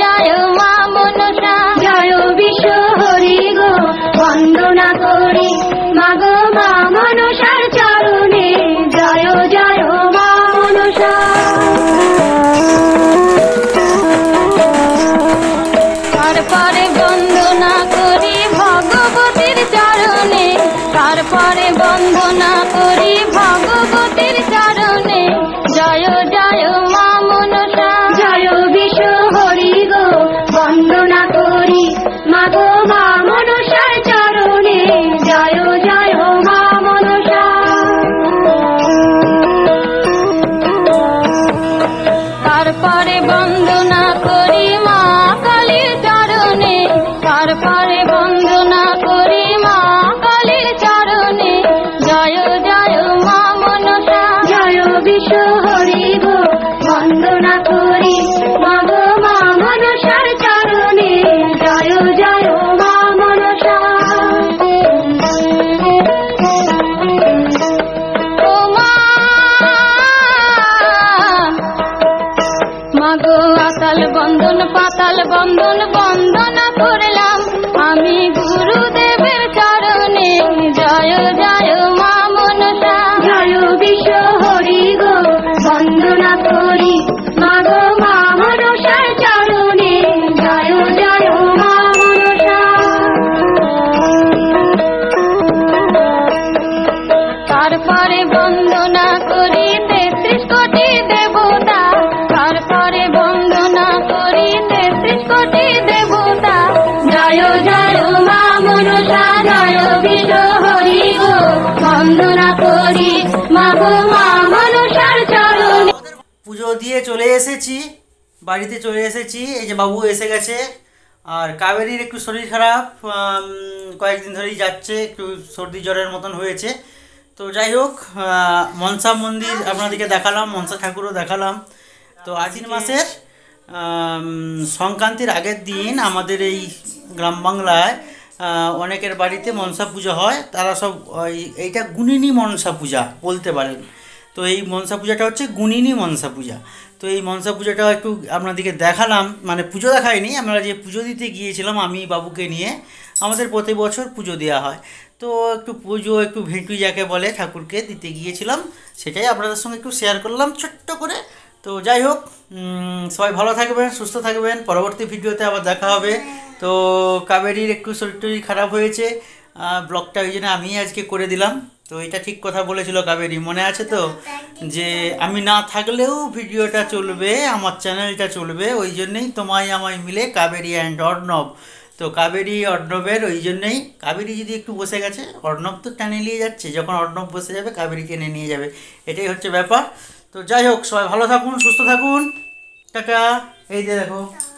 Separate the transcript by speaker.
Speaker 1: জয় মা মনসা, জয় বিশ্ব হরি গো বন্দনা করি মাগো মা মনসার চরণে, জয় জয় মা মনসা। তারপরে বন্দনা করি ভগবতীর চরণে, তারপরে বন্দনা করি ভগবতীর চরণে, জয় জয় মা মনসা, জয় বিশ্ব হরি গো বন্দনা করি মাগো মা মনসার চরণে, জয় জয় মা মনসা। তারপরে বন্দনা করি মা কালীর চরণে, তারপরে বন্দনা করি মা কালীর চরণে, জয় জয় মা মনসা, জয় বিশ্ব হরি গো বন্দনা করি মাগো মা মনসার চরণে, জয় জয় মা মনসা। ও মা মাগো আকাল বন্ধন পাতাল বন্ধন বন্দনা করলাম আমি গুরুদেবের চরণে, জয় জয় মা মনসা, জয় বিশ্ব হরি গো বন্দনা করি মাগো মা মনসার চরণে, জয় জয় মা মনসা। তারপরে বন্দনা করি ৩৩ কোটি দেবতা, তারপরে বন্দনা করি ৩৩ কোটি দেবতা, জয় জয় মা মনসা, জয় বিশ্ব হরি গো বন্দনা করি মাগো মা মনসার চরণে।
Speaker 2: পুজো দিয়ে চলে এসেছি, বাড়িতে চলে এসেছি। এই যে বাবু এসে গেছে, আর কাবেরীর একটু শরীর খারাপ, কয়েকদিন ধরেই যাচ্ছে, একটু সর্দি জ্বরের মতন হয়েছে। তো যাই হোক, মনসা মন্দির আপনাদেরকে দেখালাম, মনসা ঠাকুরও দেখালাম। তো আশ্বিন মাসের সংক্রান্তির আগের দিন আমাদের এই গ্রাম বাংলায় অনেকের বাড়িতে মনসা পুজো হয়। তারা সব এইটা গুণিনী মনসা পূজা বলতে পারেন। তো এই মনসা পূজাটা হচ্ছে গুণিনী মনসা পূজা। তো এই মনসা পূজাটা একটু আপনাদেরকে দেখালাম, মানে পুজো দেখাইনি, আমরা যে পুজো দিতে গিয়েছিলাম আমি বাবুকে নিয়ে। আমাদের প্রতি বছর পুজো দেওয়া হয়, তো একটু পুজো একটু ভেটুই যাকে বলে ঠাকুরকে দিতে গিয়েছিলাম, সেটাই আপনাদের সঙ্গে একটু শেয়ার করলাম ছোট্ট করে। তো যাই হোক, সবাই ভালো থাকবেন, সুস্থ থাকবেন, পরবর্তী ভিডিওতে আবার দেখা হবে। তো কাবেরীর একটু শরীর টরীর খারাপ হয়েছে, ব্লগটা ওই জন্য আমি আজকে করে দিলাম। তো এটা ঠিক কথা বলেছিল কাবেরী, মনে আছে তো, যে আমি না থাকলেও ভিডিওটা চলবে, আমার চ্যানেলটা চলবে, ওই জন্যই তোমায় আমায় মিলে কাবেরী অ্যান্ড অর্ণব। তো কাবেরী অর্ণবের ওই জন্যই, কাবেরী যদি একটু বসে গেছে অর্ণব তো টেনে নিয়ে যাচ্ছে, যখন অর্ণব বসে যাবে কাবেরী টেনে নিয়ে যাবে, এটাই হচ্ছে ব্যাপার। তো যাই হোক, সবাই ভালো থাকুন, সুস্থ থাকুন, টাটা। এই যে দেখো